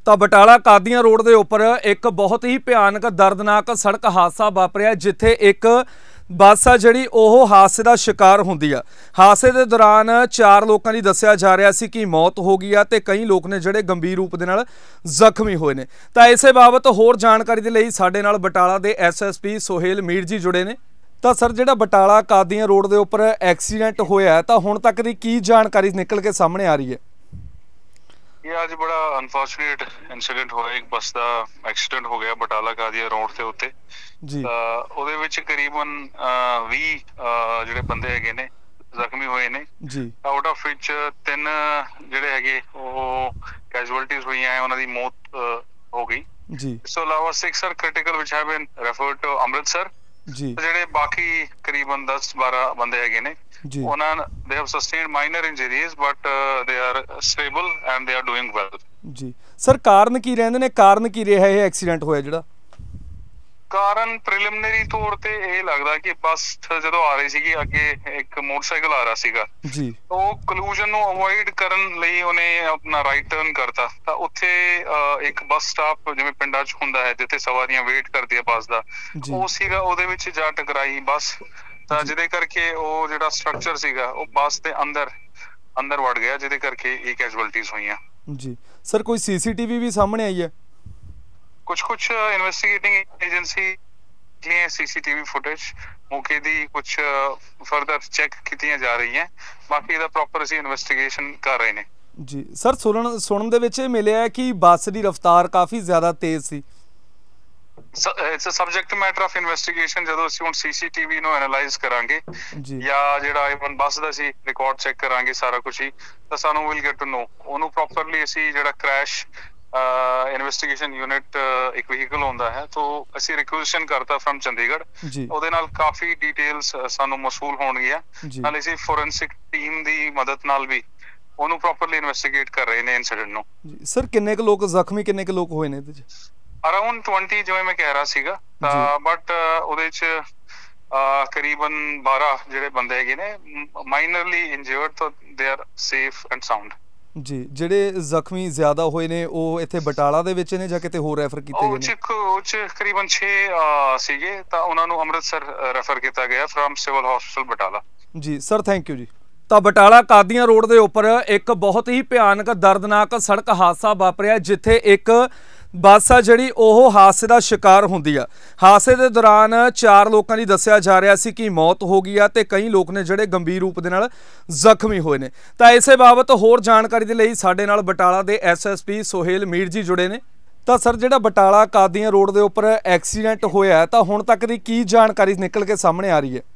ਤਾਂ ਬਟਾਲਾ ਕਾਦੀਆਂ ਰੋਡ ਦੇ ਉੱਪਰ ਇੱਕ ਬਹੁਤ ਹੀ ਭਿਆਨਕ ਦਰਦਨਾਕ ਸੜਕ ਹਾਦਸਾ ਵਾਪਰਿਆ ਜਿੱਥੇ ਇੱਕ ਬੱਸ ਆ ਜਿਹੜੀ ਉਹ ਹਾਦਸੇ ਦਾ ਸ਼ਿਕਾਰ ਹੁੰਦੀ ਆ। ਹਾਦਸੇ ਦੇ ਦੌਰਾਨ 4 ਲੋਕਾਂ ਦੀ ਦੱਸਿਆ ਜਾ ਰਿਹਾ ਸੀ ਕਿ ਮੌਤ ਹੋ ਗਈ ਆ ਤੇ ਕਈ ਲੋਕ ਨੇ ਜਿਹੜੇ ਗੰਭੀਰ ਰੂਪ ਦੇ ਨਾਲ ਜ਼ਖਮੀ ਹੋਏ ਨੇ। ਤਾਂ ਇਸੇ ਬਾਬਤ ਹੋਰ ਜਾਣਕਾਰੀ ਦੇ ਲਈ ਸਾਡੇ ਨਾਲ ਬਟਾਲਾ ਦੇ ਐਸਐਸਪੀ ਸੋਹੇਲ ਮੀਰ ਜੀ जुड़े ने। ਤਾਂ ਸਰ ਜਿਹੜਾ ਬਟਾਲਾ ਕਾਦੀਆਂ ਰੋਡ ਦੇ ਉੱਪਰ ਐਕਸੀਡੈਂਟ ਹੋਇਆ ਤਾਂ ਹੁਣ ਤੱਕ ਦੀ ਕੀ ਜਾਣਕਾਰੀ ਨਿਕਲ ਕੇ ਸਾਹਮਣੇ ਆ ਰਹੀ है? ये आज बड़ा अनफॉर्चुनेट इंसिडेंट होया, एक बस का एक्सीडेंट हो गया बटाला कादिया रोड के उत्ते जी। ਉਹਦੇ ਵਿੱਚ ਕਰੀਬਨ 20 ਜਿਹੜੇ ਬੰਦੇ ਹੈਗੇ ਨੇ ਜ਼ਖਮੀ ਹੋਏ ਨੇ ਜੀ। ਆਊਟ ਆਫ ਵਿੱਚ 3 ਜਿਹੜੇ ਹੈਗੇ ਉਹ ਕੈਜੁਅਲਟੀਜ਼ ਹੋਈਆਂ ਹੈ, ਉਹਨਾਂ ਦੀ ਮੌਤ ਹੋ ਗਈ ਜੀ। ਇਸ ਤੋਂ ਇਲਾਵਾ 6 are critical which have been referred to Amritsar ਜੀ। ਜਿਹੜੇ ਬਾਕੀ ਕਰੀਬਨ 10-12 ਬੰਦੇ ਹੈਗੇ ਨੇ ਉਹਨਾਂ they have sustained minor injuries but they are stable and they are doing well ਜੀ। ਸਰ ਕਾਰਨ ਕੀ ਰਹਿੰਦੇ ਨੇ, ਕਾਰਨ ਕੀ ਰਿਹਾ ਇਹ ਐਕਸੀਡੈਂਟ ਹੋਇਆ ਜਿਹੜਾ? ਕਾਰਨ ਪ੍ਰੀਲਿਮਿਨਰੀ ਤੌਰ ਤੇ ਇਹ ਲੱਗਦਾ ਕਿ ਬੱਸ ਜਦੋਂ ਆ ਰਹੀ ਸੀਗੀ ਅੱਗੇ ਇੱਕ ਮੋਟਰਸਾਈਕਲ ਆ ਰਿਹਾ ਸੀਗਾ ਜੀ, ਉਹ ਕਲੂਜਨ ਨੂੰ ਅਵੋਇਡ ਕਰਨ ਲਈ ਉਹਨੇ ਆਪਣਾ ਰਾਈਟ ਟਰਨ ਕਰਤਾ। ਤਾਂ ਉੱਥੇ ਇੱਕ ਬੱਸ ਸਟਾਪ ਜਿਵੇਂ ਪਿੰਡਾਂ 'ਚ ਹੁੰਦਾ ਹੈ ਜਿੱਥੇ ਸਵਾਰੀਆਂ ਵੇਟ ਕਰਦੀਆਂ ਬੱਸ ਦਾ, ਉਹ ਸੀਗਾ, ਉਹਦੇ ਵਿੱਚ ਜਾ ਟਕਰਾਈ ਬੱਸ। ਤਾਂ ਜਿਹਦੇ ਕਰਕੇ ਉਹ ਜਿਹੜਾ ਸਟਰਕਚਰ ਸੀਗਾ ਉਹ ਬੱਸ ਦੇ ਅੰਦਰ ਵੜ ਗਿਆ, ਜਿਹਦੇ ਕਰਕੇ ਇਹ ਕੈਜੁਅਲਟੀਜ਼ ਹੋਈਆਂ ਜੀ। ਸਰ ਕੋਈ ਸੀਸੀਟੀਵੀ ਵੀ ਸਾਹਮਣੇ ਆਈ ਹੈ? कुछ इन्वेस्टिगेटिंग एजेंसी ने सीसीटीवी फुटेज मौके दी कुछ फर्दर चेक कीतियां जा रही हैं, बाकी दा प्रॉपर ਅਸੀਂ ਇਨਵੈਸਟੀਗੇਸ਼ਨ ਕਰ ਰਹੇ ਨੇ ਜੀ। ਸਰ ਸੁਣਨ ਦੇ ਵਿੱਚ ਇਹ ਮਿਲਿਆ ਹੈ ਕਿ ਬੱਸ ਦੀ ਰਫ਼ਤਾਰ ਕਾਫੀ ਜ਼ਿਆਦਾ ਤੇਜ਼ ਸੀ। It's a subject matter of investigation. ਜਦੋਂ ਅਸੀਂ ਹੁਣ ਸੀਸੀਟੀਵੀ ਨੂੰ ਐਨਾਲਾਈਜ਼ ਕਰਾਂਗੇ ਜਾਂ ਜਿਹੜਾ ਇਵਨ ਬੱਸ ਦਾ ਅਸੀਂ ਰਿਕਾਰਡ ਚੈੱਕ ਕਰਾਂਗੇ ਸਾਰਾ ਕੁਝ ਹੀ, ਤਾਂ ਸਾਨੂੰ ਵਿਲ ਗੈਟ ਟੂ ਨੋ। ਉਹਨੂੰ ਪ੍ਰੋਪਰਲੀ ਅਸੀਂ ਜਿਹੜਾ ਕ੍ਰੈਸ਼ ਇਨਵੈਸਟੀਗੇਸ਼ਨ ਯੂਨਿਟ ਇੱਕ ਵਹੀਕਲ ਹੁੰਦਾ ਹੈ, ਤਾਂ ਅਸੀਂ ਰਿਕੁਐਸਟ ਕਰਤਾ ਫਰਮ ਚੰਡੀਗੜ੍ਹ, ਉਹਦੇ ਨਾਲ ਕਾਫੀ ਡਿਟੇਲਸ ਸਾਨੂੰ ਮਸੂਲ ਹੋਣਗੀਆਂ। ਨਾਲ ਅਸੀਂ ਫੋਰੈਂਸਿਕ ਟੀਮ ਦੀ ਮਦਦ ਨਾਲ ਵੀ ਉਹਨੂੰ ਪ੍ਰੋਪਰਲੀ ਇਨਵੈਸਟੀਗੇਟ ਕਰ ਰਹੇ ਨੇ ਇਨਸੀਡੈਂਟ ਨੂੰ। ਸਰ ਕਿੰਨੇ ਕੁ ਲੋਕ ਜ਼ਖਮੀ, ਕਿੰਨੇ ਕੁ ਲੋਕ ਹੋਏ ਨੇ ਇਹਦੇ 'ਚ? ਅਰਾਊਂਡ 20 ਜਿਵੇਂ ਮੈਂ ਕਹਿ ਰਿਹਾ ਸੀਗਾ, ਬਟ ਉਹਦੇ 'ਚ ਕਰੀਬਨ 12 ਜਿਹੜੇ ਬੰਦੇ ਹੈਗੇ ਨੇ ਮਾਈਨਰਲੀ ਇੰਜਰਡ, ਤਾਂ they are safe and sound ਜੀ। ਜਿਹੜੇ ਜ਼ਖਮੀ ਜ਼ਿਆਦਾ ਹੋਏ ਨੇ ਉਹ ਇੱਥੇ ਬਟਾਲਾ ਦੇ ਵਿੱਚ ਨੇ ਜਾਂ ਕਿਤੇ ਹੋਰ ਰੈਫਰ ਕੀਤੇ ਗਏ ਨੇ? ਉਹ 'ਚ ਕਰੀਬਨ 6 ਸੀਗੇ, ਤਾਂ ਉਹਨਾਂ ਨੂੰ ਅੰਮ੍ਰਿਤਸਰ ਰੈਫਰ ਕੀਤਾ ਗਿਆ ਫਰਮ ਸਿਵਲ ਹਸਪੀਟਲ ਬਟਾਲਾ ਜੀ। ਸਰ ਥੈਂਕ ਯੂ ਜੀ। ਤਾਂ ਬਟਾਲਾ ਕਾਦੀਆਂ ਰੋਡ ਦੇ ਉੱਪਰ ਇੱਕ ਬਹੁਤ ਹੀ ਭਿਆਨਕ ਦਰਦਨਾਕ ਸੜਕ ਹਾਦਸਾ ਵਾਪਰਿਆ ਜਿੱਥੇ ਇੱਕ ਬੱਸ ਆ ਜਿਹੜੀ ਉਹ ਹਾਦਸੇ ਦਾ ਸ਼ਿਕਾਰ ਹੁੰਦੀ ਆ। ਹਾਦਸੇ ਦੇ ਦੌਰਾਨ 4 ਲੋਕਾਂ ਦੀ ਦੱਸਿਆ ਜਾ ਰਿਹਾ ਸੀ ਕਿ ਮੌਤ ਹੋ ਗਈ ਆ ਤੇ ਕਈ ਲੋਕ ਨੇ ਜਿਹੜੇ ਗੰਭੀਰ ਰੂਪ ਦੇ ਨਾਲ ਜ਼ਖਮੀ ਹੋਏ ਨੇ। ਤਾਂ ਇਸੇ ਬਾਬਤ ਹੋਰ ਜਾਣਕਾਰੀ ਦੇ ਲਈ ਸਾਡੇ ਨਾਲ ਬਟਾਲਾ ਦੇ ਐਸਐਸਪੀ ਸੋਹੇਲ ਮੀਰ ਜੀ जुड़े ਨੇ। ਤਾਂ ਸਰ ਜਿਹੜਾ ਬਟਾਲਾ ਕਾਦੀਆਂ ਰੋਡ ਦੇ ਉੱਪਰ ਐਕਸੀਡੈਂਟ ਹੋਇਆ ਤਾਂ ਹੁਣ ਤੱਕ ਦੀ ਕੀ ਜਾਣਕਾਰੀ ਨਿਕਲ ਕੇ ਸਾਹਮਣੇ ਆ ਰਹੀ ਹੈ?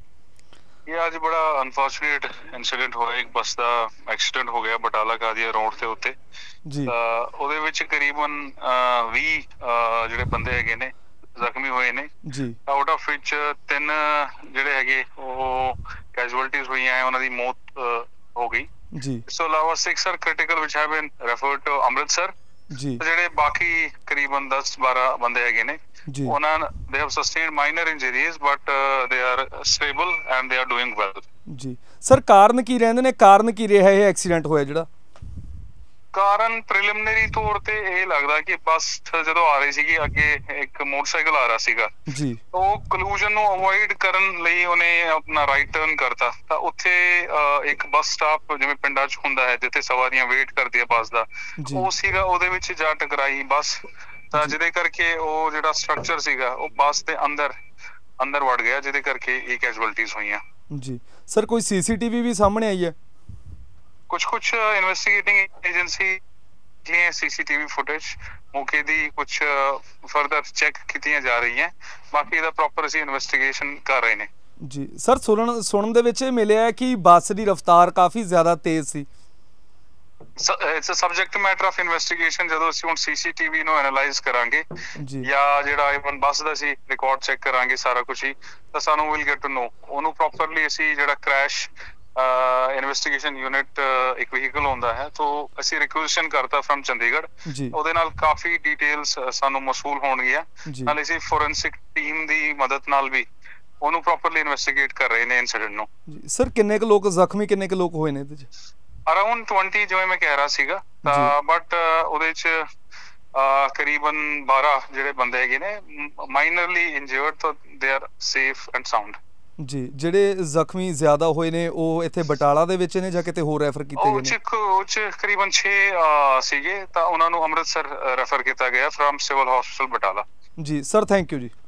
ਇਹ ਅੱਜ ਬੜਾ ਅਨਫੋਰਚੂਨੇਟ ਇਨਸੀਡੈਂਟ ਹੋਇਆ, ਇੱਕ ਬੱਸ ਦਾ ਐਕਸੀਡੈਂਟ ਹੋ ਗਿਆ ਬਟਾਲਾ ਕਾਦੀਆਂ ਰੋਡ ਦੇ ਉੱਤੇ ਜੀ। ਉਹਦੇ ਵਿੱਚ ਕਰੀਬਨ 20 ਜਿਹੜੇ ਬੰਦੇ ਹੈਗੇ ਨੇ ਜ਼ਖਮੀ ਹੋਏ ਨੇ ਜੀ। ਆਊਟ ਆਫ ਵਿੱਚ 3 ਜਿਹੜੇ ਹੈਗੇ ਉਹ ਕੈਜੁਅਲਟੀਜ਼ ਹੋਈਆਂ ਹੈ, ਉਹਨਾਂ ਦੀ ਮੌਤ ਹੋ ਗਈ ਜੀ। ਇਸ ਤੋਂ ਇਲਾਵਾ 6 are critical which have been referred to Amritsar ਜੀ। ਜਿਹੜੇ ਬਾਕੀ ਕਰੀਬਨ 10-12 ਬੰਦੇ ਹੈਗੇ ਨੇ ਉਹਨਾਂ they have sustained minor injuries but they are stable and they are doing well ਜੀ। ਸਰ ਕਾਰਨ ਕੀ ਰਹਿੰਦੇ ਨੇ, ਕਾਰਨ ਕੀ ਰਿਹਾ ਇਹ ਐਕਸੀਡੈਂਟ ਹੋਇਆ ਜਿਹੜਾ? ਕਾਰਨ ਪ੍ਰੀਲਿਮਿਨਰੀ ਤੌਰ ਤੇ ਇਹ ਲੱਗਦਾ ਕਿ ਬੱਸ ਜਦੋਂ ਆ ਰਹੀ ਸੀਗੀ ਅੱਗੇ ਇੱਕ ਮੋਟਰਸਾਈਕਲ ਆ ਰਿਹਾ ਸੀਗਾ ਜੀ, ਉਹ ਕਲੂਜਨ ਨੂੰ ਅਵੋਇਡ ਕਰਨ ਲਈ ਉਹਨੇ ਆਪਣਾ ਰਾਈਟ ਟਰਨ ਕਰਤਾ। ਤਾਂ ਉੱਥੇ ਇੱਕ ਬੱਸ ਸਟਾਪ ਜਿਵੇਂ ਪਿੰਡਾਂ 'ਚ ਹੁੰਦਾ ਹੈ ਜਿੱਥੇ ਸਵਾਰੀਆਂ ਵੇਟ ਕਰਦੀਆਂ ਬੱਸ ਦਾ, ਉਹ ਸੀਗਾ, ਉਹਦੇ ਵਿੱਚ ਜਾ ਟਕਰਾਈ ਬੱਸ। ਤਾਂ ਜਿਹਦੇ ਕਰਕੇ ਉਹ ਜਿਹੜਾ ਸਟਰਕਚਰ ਸੀਗਾ ਉਹ ਬੱਸ ਦੇ ਅੰਦਰ ਵੜ ਗਿਆ, ਜਿਹਦੇ ਕਰਕੇ ਇਹ ਕੈਜੁਅਲਟੀਜ਼ ਹੋਈਆਂ ਜੀ। ਸਰ ਕੋਈ ਸੀਸੀਟੀਵੀ ਵੀ ਸਾਹਮਣੇ ਆਈ ਹੈ? ਕੁਝ ਇਨਵੈਸਟੀਗੇਟਿੰਗ ਏਜੰਸੀ ਨੇ ਸੀਸੀਟੀਵੀ ਫੁਟੇਜ ਮੌਕੇ ਦੀ ਕੁਝ ਫਰਦਰ ਚੈੱਕ ਕੀਤੀਆਂ ਜਾ ਰਹੀਆਂ, ਬਾਕੀ ਦਾ ਪ੍ਰੋਪਰ ਅਸੀਂ ਇਨਵੈਸਟੀਗੇਸ਼ਨ ਕਰ ਰਹੇ ਨੇ ਜੀ। ਸਰ ਸੁਣਨ ਦੇ ਵਿੱਚ ਇਹ ਮਿਲਿਆ ਹੈ ਕਿ ਬੱਸ ਦੀ ਰਫ਼ਤਾਰ ਕਾਫੀ ਜ਼ਿਆਦਾ ਤੇਜ਼ ਸੀ। It's a subject matter of investigation. ਜਦੋਂ ਅਸੀਂ ਹੁਣ ਸੀਸੀਟੀਵੀ ਨੂੰ ਐਨਾਲਾਈਜ਼ ਕਰਾਂਗੇ ਜਾਂ ਜਿਹੜਾ ਇਵਨ ਬੱਸ ਦਾ ਅਸੀਂ ਰਿਕਾਰਡ ਚੈੱਕ ਕਰਾਂਗੇ ਸਾਰਾ ਕੁਝ ਹੀ, ਤਾਂ ਸਾਨੂੰ ਵਿਲ ਗੈਟ ਟੂ ਨੋ। ਉਹਨੂੰ ਪ੍ਰੋਪਰਲੀ ਅਸੀਂ ਜਿਹੜਾ ਕ੍ਰੈਸ਼ ਇਨਵੈਸਟੀਗੇਸ਼ਨ ਯੂਨਿਟ ਇੱਕ ਵਹੀਕਲ ਹੁੰਦਾ ਹੈ, ਤਾਂ ਅਸੀਂ ਰਿਕੁਐਸਟ ਕਰਤਾ ਫਰਮ ਚੰਡੀਗੜ੍ਹ, ਉਹਦੇ ਨਾਲ ਕਾਫੀ ਡਿਟੇਲਸ ਸਾਨੂੰ ਮਸੂਲ ਹੋਣਗੀਆਂ। ਨਾਲ ਅਸੀਂ ਫੋਰੈਂਸਿਕ ਟੀਮ ਦੀ ਮਦਦ ਨਾਲ ਵੀ ਉਹਨੂੰ ਪ੍ਰੋਪਰਲੀ ਇਨਵੈਸਟੀਗੇਟ ਕਰ ਰਹੇ ਨੇ ਇਨਸੀਡੈਂਟ ਨੂੰ। ਸਰ ਕਿੰਨੇ ਕੁ ਲੋਕ ਜ਼ਖਮੀ, ਕਿੰਨੇ ਕੁ ਲੋਕ ਹੋਏ ਨੇ ਇਹਦੇ 'ਚ? ਅਰਾਊਂਡ 20 ਜਿਵੇਂ ਮੈਂ ਕਹਿ ਰਿਹਾ ਸੀਗਾ, ਬਟ ਉਹਦੇ 'ਚ ਕਰੀਬਨ 12 ਜਿਹੜੇ ਬੰਦੇ ਹੈਗੇ ਨੇ ਮਾਈਨਰਲੀ ਇੰਜਰਡ, ਤਾਂ they are safe and sound. ਜੀ, ਜਿਹੜੇ ਜ਼ਖਮੀ ਜ਼ਿਆਦਾ ਹੋਏ ਨੇ ਉਹ ਇੱਥੇ ਬਟਾਲਾ ਦੇ ਵਿੱਚ ਨੇ ਜਾਂ ਕਿਤੇ ਹੋਰ ਰੈਫਰ ਕੀਤੇ ਗਏ ਨੇ? ਉਹ ਚ ਕਰੀਬਨ 6 ਸੀਗੇ, ਤਾਂ ਉਹਨਾਂ ਨੂੰ ਅੰਮ੍ਰਿਤਸਰ ਰੈਫਰ ਕੀਤਾ ਗਿਆ ਫਰਮ ਸਿਵਲ ਹਸਪੀਟਲ ਬਟਾਲਾ। ਜੀ ਸਰ, ਥੈਂਕ ਯੂ ਜੀ।